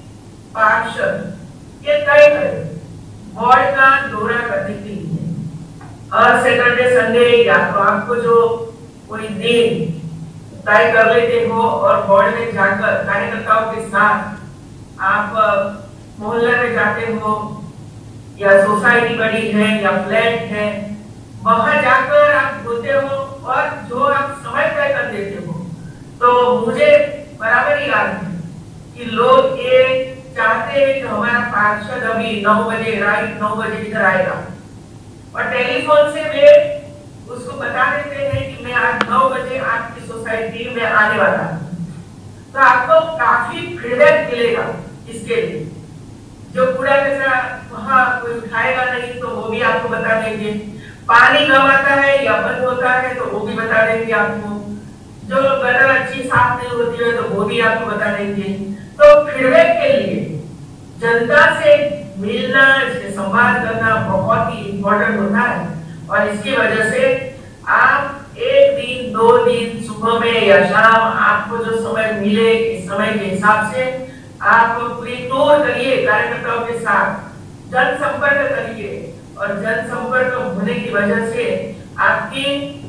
पार्षद ये तय करें वार्ड का दौरा करने के लिए हर सैटरडे संडे या तो आपको जो कोई दिन तय कर लेते हो और वार्ड में जाकर कार्यकर्ताओं के साथ आप मोहल्ले में जाते हो या सोसाइटी बड़ी है या फ्लैट है, वहां जाकर आप बोलते हो और जो आप समय तय कर देते हो तो मुझे बराबर ही याद है कि लोग ये चाहते हैं कि हमारा पार्षद अभी 9 बजे राइट 9 बजे इधर आएगा, और टेलीफोन से वे उसको बता देते हैं कि मैं आज 9 बजे आपकी सोसाइटी में आने वाला हूँ। तो आपको काफी फीडबैक मिलेगा इसके लिए। जो कूड़ा कचरा वहाँ कोई उठाएगा नहीं तो वो भी आपको बता देंगे, पानी कम आता है या बंद होता है तो वो भी बता देंगे आपको, जो गटर अच्छी साफ नहीं होती है तो वो भी आपको बता देंगे। तो फीडबैक के लिए जनता से मिलना, इससे संवाद करना बहुत ही इम्पोर्टेंट होता है, और इसकी वजह से आप एक दिन 2 दिन सुबह में या शाम आपको जो समय मिले इस समय के हिसाब से आप पूरी टूर करिए कार्यकर्ताओं के साथ, जनसंपर्क करिए, और जनसंपर्क होने की वजह से आपकी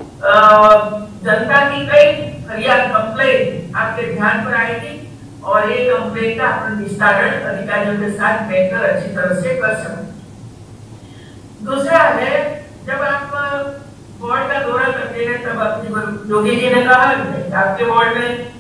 जनता की कई फरियाद कंप्लेंट आपके ध्यान पर आएगी, और ये कंप्लेंट का अपन निस्तारण अधिकारियों के साथ बैठकर अच्छी तरह से कर सकते। दूसरा है, जब आप वार्ड का दौरा करते हैं तब अपनी योगी जी ने कहा आपके वार्ड में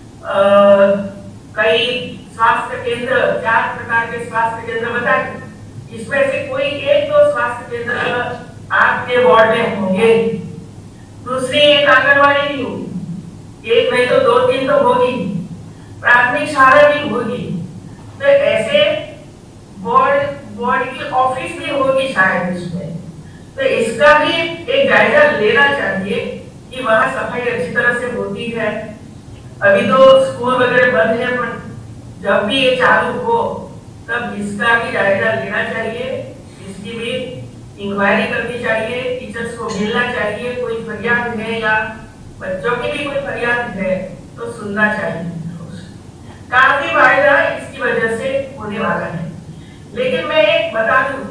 कई स्वास्थ्य केंद्र, 4 प्रकार के स्वास्थ्य केंद्र बताए, इसमें से कोई 1-2 स्वास्थ्य केंद्र आपके वार्ड में होंगे, दूसरी एक आंगनवाड़ी भी होगी, एक नहीं तो 2-3 तो होगी, प्राथमिक शाला भी होगी, तो ऐसे वार्ड की ऑफिस भी होगी शायद इसमें। तो इसका भी एक जायजा लेना चाहिए कि वहाँ सफाई अच्छी तरह से होती है। अभी तो स्कूल वगैरह बंद है, पर जब भी ये चालू हो तब इसका भी जायजा लेना चाहिए, इसकी भी इंक्वायरी करनी चाहिए, टीचर्स को मिलना चाहिए, कोई फरियाद है या बच्चों की भी कोई फरियाद है तो सुनना चाहिए। काफी फायदा इसकी वजह से होने वाला है। लेकिन मैं एक बता दूं,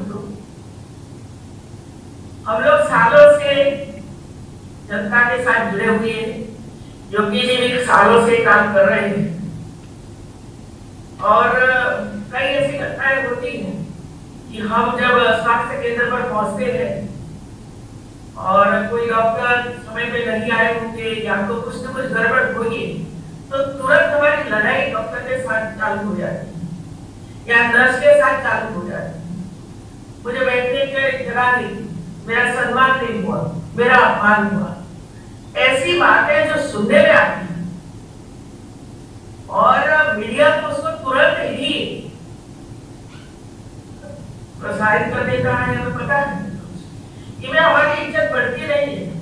हम लोग सालों से जनता के साथ जुड़े हुए हैं, योगी जी भी सालों से काम कर रहे हैं, और कई ऐसी घटनाएं होती हैं कि हम जब स्वास्थ्य केंद्र पर पहुंचते हैं और कोई डॉक्टर समय पे नहीं आए होंगे या तो कुछ न कुछ गड़बड़ होगी, तो तुरंत हमारी लड़ाई डॉक्टर के साथ चालू हो जाती है या नर्स के साथ चालू हो जाती है। मुझे बैठने की जगह नहीं, मेरा सम्मान नहीं हुआ, मेरा अपमान हुआ, ऐसी बातें जो सुनने में आती है, और मीडिया तो उसको तुरंत ही प्रसारित कर देता है, हमें पता है, इनमें हमारी इज्जत बढ़ती नहीं है।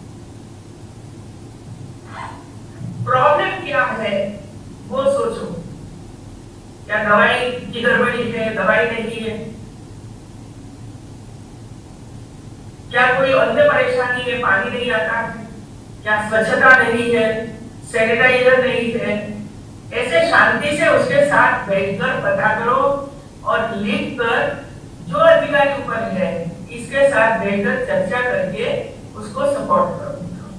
प्रॉब्लम क्या है वो सोचो, क्या दवाई की गड़बड़ी है, दवाई नहीं है, क्या कोई अन्य परेशानी है, पानी नहीं आता है, क्या स्वच्छता नहीं है, सैनिटाइजर नहीं है, ऐसे शांति से उसके साथ बैठकर पता करो और लिख कर जो अधिकारी ऊपर है इसके साथ बैठकर चर्चा करके उसको सपोर्ट करो।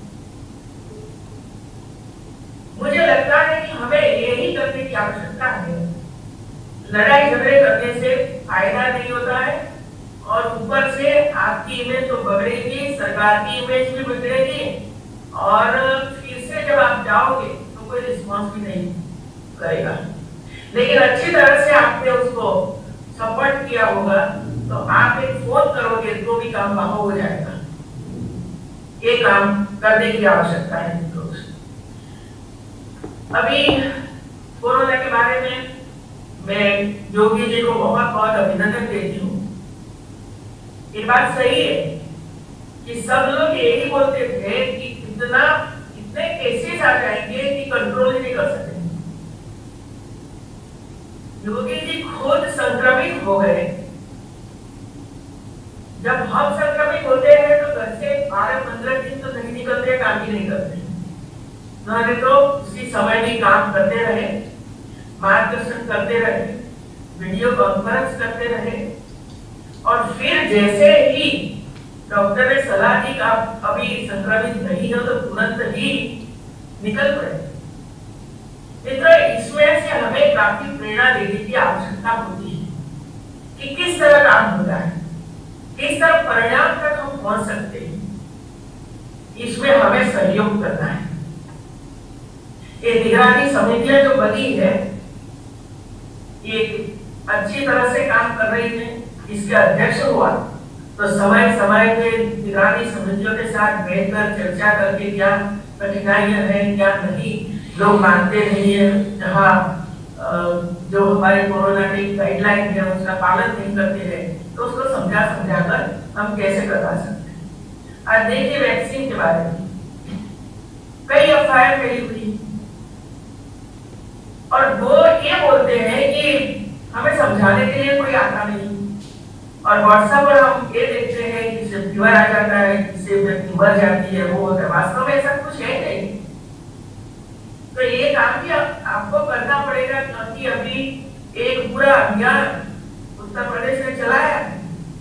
मुझे लगता है कि हमें यही करने की आवश्यकता है। लड़ाई झगड़े करने से फायदा नहीं होता है, और ऊपर से आपकी इमेज तो बगड़ेगी, सरकार की इमेज भी बिगड़ेगी, और फिर से जब आप जाओगे तो कोई रिस्पॉन्स भी नहीं करेगा। लेकिन अच्छी तरह से आपने उसको सपोर्ट किया होगा तो आप एक फोन करोगे तो भी काम वहां हो जाएगा। ये काम करने की आवश्यकता है। अभी कोरोना के बारे में मैं योगी जी को बहुत बहुत अभिनंदन देती हूँ। ये बात सही है कि सब लोग यही बोलते थे कि इतने केसेस आ जाएंगे कि कंट्रोल ही नहीं कर सकेंगे। योगी जी खुद संक्रमित हो गए। जब हम संक्रमित होते हैं तो घर से 12-15 दिन तो नहीं निकलते, काम ही नहीं करते। उन्होंने तो उसी समय भी काम करते रहे, मार्गदर्शन करते रहे, वीडियो कॉन्फ्रेंस करते रहे, और फिर जैसे ही डॉक्टर ने सलाह दी कि आप अभी संक्रमित नहीं हो तो तुरंत ही निकल पड़े। मित्रों, इसमें से हमें काफी प्रेरणा लेने की आवश्यकता होती है कि किस तरह काम होता है, किस तरह परिणाम तक हम पहुंच सकते हैं। इसमें हमें सहयोग करना है। ये निगरानी समितियां जो बनी है ये अच्छी तरह से काम कर रही है। इसके अध्यक्ष हुआ तो समय समय पे निगरानी समितियों के साथ बैठकर चर्चा करके क्या कठिनाइयां हैं क्या नहीं, लोग मानते नहीं है, जहाँ जो हमारे कोरोना की गाइडलाइन है उसका पालन नहीं करते हैं, तो उसको समझा कर हम कैसे करवा सकते हैं। आज देखिए वैक्सीन के बारे में कई अफवाहें फैली हुई और वो ये बोलते हैं कि हमें समझाने के लिए कोई आता नहीं, और व्हाट्सएप पर हम ये देखते हैं कि इससे फीवर आ जाता है, इससे व्यक्ति मर जाती है, वो होता है। वास्तव में ऐसा कुछ है नहीं। तो ये काम भी आपको करना पड़ेगा, क्योंकि अभी एक पूरा अभियान उत्तर प्रदेश में चलाया है।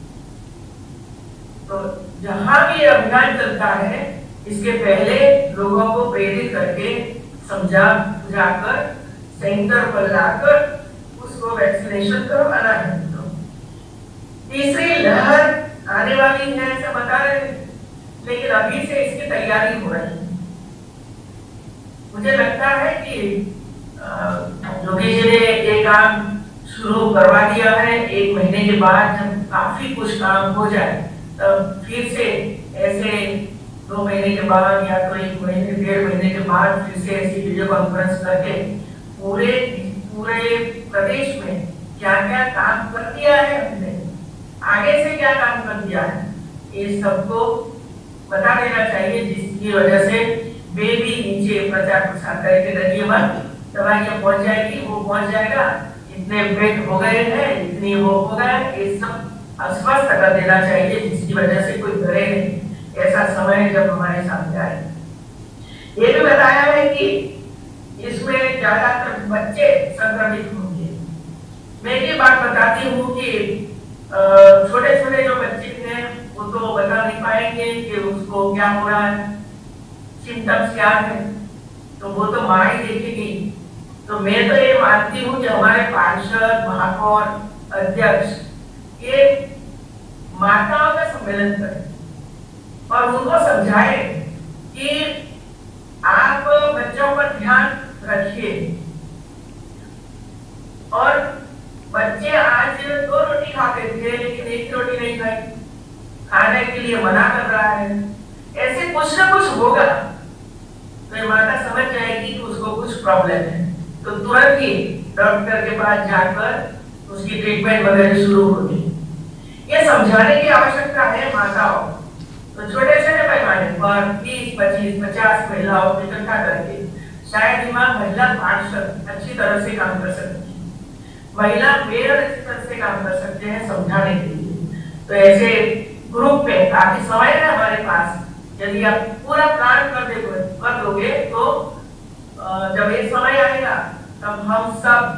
तो जहां भी अभियान चलता है इसके पहले लोगों को प्रेरित करके समझा बुझाकर सेंटर पर लाकर उसको वैक्सीनेशन करवाना है। तीसरी लहर आने वाली है ऐसा बता रहे हैं, लेकिन अभी से इसकी तैयारी हो रही है। मुझे लगता है कि योगी जी ने ये काम शुरू करवा दिया है। 1 महीने के बाद जब काफी कुछ काम हो जाए तब फिर से ऐसे 2 महीने के बाद या तो 1 महीने 1.5 महीने के बाद फिर से ऐसी वीडियो कॉन्फ्रेंस करके पूरे प्रदेश में क्या क्या काम कर दिया है हमने, आगे से क्या काम कर दिया है, ये सबको बता देना चाहिए, जिसकी वजह से वे भी नीचे प्रचार प्रसार करके रहिए मत, दवाइयाँ पहुंच जाएगी, वो पहुंच जाएगा, इतने बेड हो गए हैं, इतनी वो हो गया, ये सब आश्वस्त कर देना चाहिए, जिसकी वजह से कोई डरे नहीं। ऐसा समय जब हमारे सामने आए। ये भी बताया है कि इसमें ज्यादातर बच्चे संक्रमित होंगे। मैं ये बात बताती हूँ कि छोटे छोटे जो बच्चे हैं वो तो बता नहीं पाएंगे कि उसको क्या हो रहा है, सिम्टम्स क्या है, तो वो तो माँ ही देखेगी। तो मैं तो ये मानती हूँ कि हमारे पार्षद, महापौर, अध्यक्ष ये माताओं का सम्मेलन करें और उनको समझाए कि आप बच्चों पर ध्यान रखिए। और बच्चे आज 2 रोटी खाते थे लेकिन 1 रोटी नहीं खाई, खाने के लिए मना कर रहा है, ऐसे कुछ ना कुछ होगा तो माता समझ जाएगी कि उसको कुछ प्रॉब्लम है, तो तुरंत ही डॉक्टर के पास जाकर उसकी ट्रीटमेंट वगैरह शुरू होगी। ये समझाने की आवश्यकता है माताओं। तो छोटे छोटे पैमाने पर 20, 25, 50 महिलाओं को इकट्ठा करके शायद महिला पार्षद अच्छी तरह से काम कर सकती है, महिला मेयर अच्छी तरह से काम कर सकते हैं समझाने के लिए। तो ऐसे ग्रुप में काफी समय है हमारे पास, यदि आप पूरा प्लान कर दोगे तो जब ये समय आएगा तब हम सब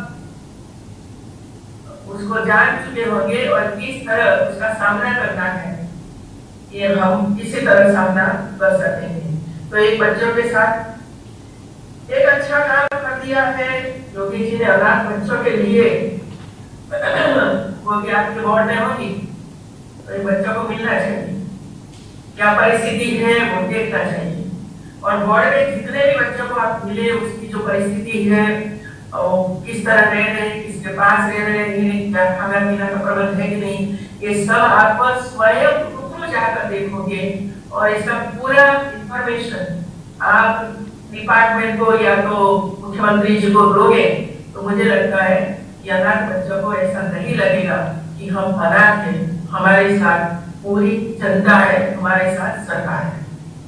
उसको जान चुके होंगे और किस तरह उसका सामना करना है ये हम इसी तरह सामना कर सकेंगे। तो एक बच्चों के साथ एक अच्छा काम कर दिया है योगी जी ने अनाथ बच्चों के लिए, वो भी आपके बोर्ड में होगी, तो बच्चों को मिलना चाहिए, क्या परिस्थिति है वो देखना चाहिए। और बोर्ड में जितने भी बच्चों को आप मिले उसकी जो परिस्थिति है और किस तरह रह रहे हैं, किसके पास रह रहे हैं, क्या खाना पीना का प्रबंध है कि नहीं, ये सब आप स्वयं जाकर देखोगे और इसका पूरा इंफॉर्मेशन आप डिपार्टमेंट को या तो मुख्यमंत्री जी को दोगे तो मुझे लगता है कि अनाथ बच्चों को ऐसा नहीं लगेगा कि हम अनाथ हैं, हमारे साथ पूरी जनता है, हमारे साथ सरकार है।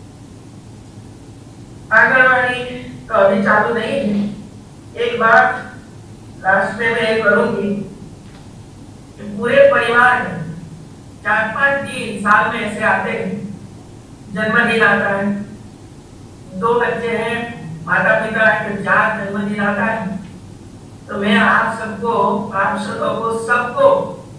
आंगनवाड़ी तो अभी चालू नहीं है। एक बात लास्ट में मैं करूंगी कि पूरे परिवार में 4-5 दिन साल में ऐसे आते हैं, जन्मदिन आता है, 2 बच्चे हैं, माता पिता है, फिर 4 जन्मदिन आता है, तो मैं आप सबको, आप सबको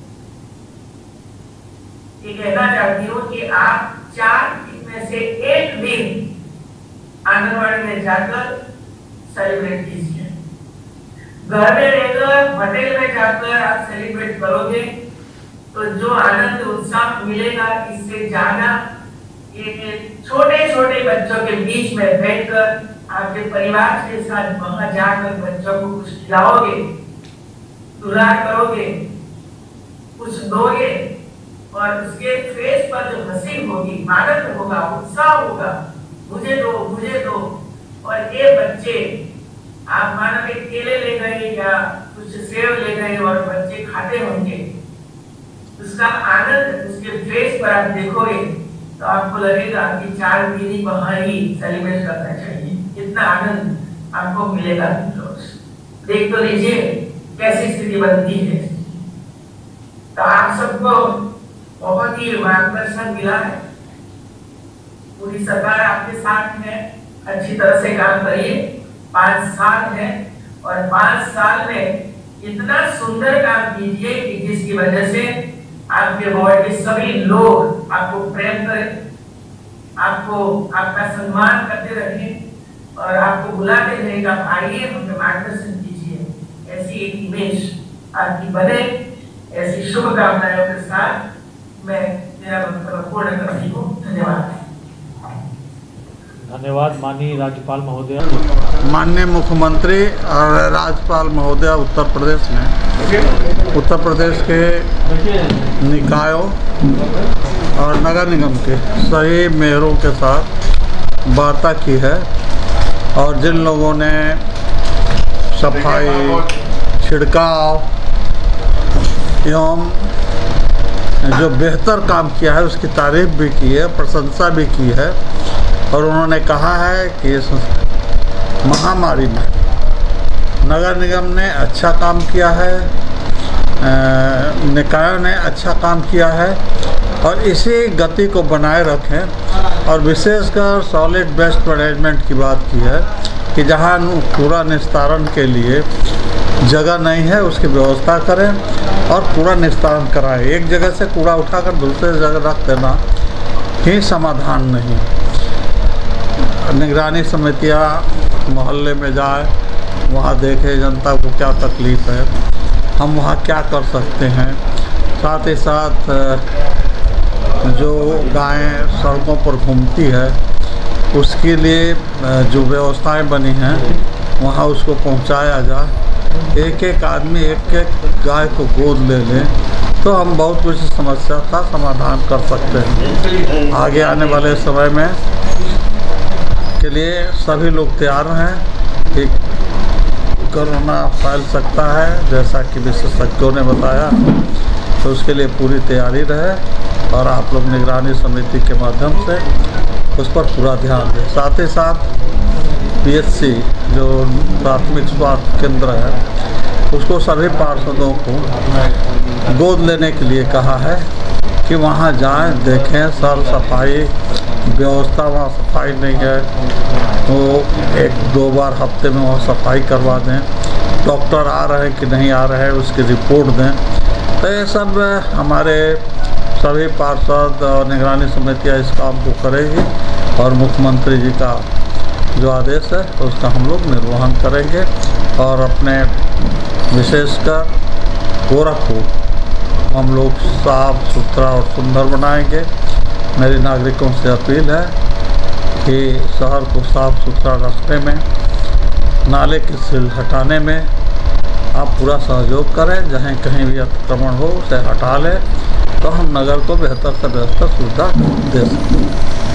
ये कहना चाहती हूँ कि आप 4 दिन में से 1 दिन आंगनवाड़ी में जाकर सेलिब्रेट कीजिए। घर में रहकर, होटल में जाकर आप सेलिब्रेट करोगे तो जो आनंद उत्साह मिलेगा इससे ज्यादा ये छोटे छोटे बच्चों के बीच में बैठकर आपके परिवार के साथ वहां जाकर बच्चों को कुछ खिलाओगे, दुलार करोगे, कुछ दोगे और उसके फेस पर जो हंसी होगी, आनंद होगा, उत्साह होगा, मुझे दो। और ये बच्चे आप मानो कि केले ले गए या कुछ सेब ले गए और बच्चे खाते होंगे, उसका आनंद उसके फेस पर आप देखोगे तो आपको लगेगा कि 4 दीदी वहां ही सेलिब्रेट करना चाहिए, इतना आनंद आपको मिलेगा। देख तो लीजिए कैसी स्थिति बनती है। तो आप सबको बहुत ही मार्गदर्शन मिला है, पूरी सरकार आपके साथ है, अच्छी तरह से काम करिए। 5 साल है और 5 साल में इतना सुंदर काम कीजिए कि जिसकी वजह से आपके वार्ड के सभी लोग आपको प्रेम करें, आपको आपका सम्मान करते रहें और आपको बुलाते रहें कि आप आइए, हमें मार्गदर्शन कीजिए। ऐसी एक इमेज आपकी बने, ऐसी शुभकामनाओं के साथ मैं मेरा वक्तव्य पूर्ण करती हूँ। धन्यवाद। धन्यवाद माननीय राज्यपाल महोदय। माननीय मुख्यमंत्री और राज्यपाल महोदय उत्तर प्रदेश के निकायों और नगर निगम के सही मेयरों के साथ वार्ता की है और जिन लोगों ने सफाई, छिड़काव एवं जो बेहतर काम किया है उसकी तारीफ भी की है, प्रशंसा भी की है और उन्होंने कहा है कि इस महामारी में नगर निगम ने अच्छा काम किया है, निकायों ने अच्छा काम किया है और इसी गति को बनाए रखें और विशेषकर सॉलिड वेस्ट मैनेजमेंट की बात की है कि जहां कूड़ा निस्तारण के लिए जगह नहीं है उसकी व्यवस्था करें और कूड़ा निस्तारण कराएं। एक जगह से कूड़ा उठाकर दूसरे जगह रख देना ही समाधान नहीं। निगरानी समितियां मोहल्ले में जाए, वहाँ देखे जनता को क्या तकलीफ़ है, हम वहाँ क्या कर सकते हैं। साथ ही साथ जो गायें सड़कों पर घूमती है उसके लिए जो व्यवस्थाएं बनी हैं वहाँ उसको पहुँचाया जाए। एक आदमी एक गाय को गोद ले लें तो हम बहुत कुछ समस्या का समाधान कर सकते हैं। आगे आने वाले समय में के लिए सभी लोग तैयार हैं कि कोरोना फैल सकता है जैसा कि विशेषज्ञों ने बताया, तो उसके लिए पूरी तैयारी रहे और आप लोग निगरानी समिति के माध्यम से उस पर पूरा ध्यान दें। साथ ही साथ PHC जो प्राथमिक स्वास्थ्य केंद्र है उसको सभी पार्षदों को गोद लेने के लिए कहा है कि वहाँ जाएं, देखें, साफ सफाई व्यवस्था, वहाँ सफाई नहीं है तो 1-2 बार हफ्ते में वहाँ सफाई करवा दें। डॉक्टर आ रहे हैं कि नहीं आ रहे हैं उसकी रिपोर्ट दें। तो ये सब हमारे सभी पार्षद और निगरानी समितियाँ इस काम को करेगी और मुख्यमंत्री जी का जो आदेश है उसका हम लोग निर्वहन करेंगे और अपने विशेषकर गोरखपुर हम लोग साफ सुथरा और सुंदर बनाएंगे। मेरी नागरिकों से अपील है कि शहर को साफ सुथरा रखने में, नाले की सील हटाने में आप पूरा सहयोग करें। जहाँ कहीं भी अतिक्रमण हो उसे हटा लें तो हम नगर को बेहतर से बेहतर सुविधा दे सकते हैं।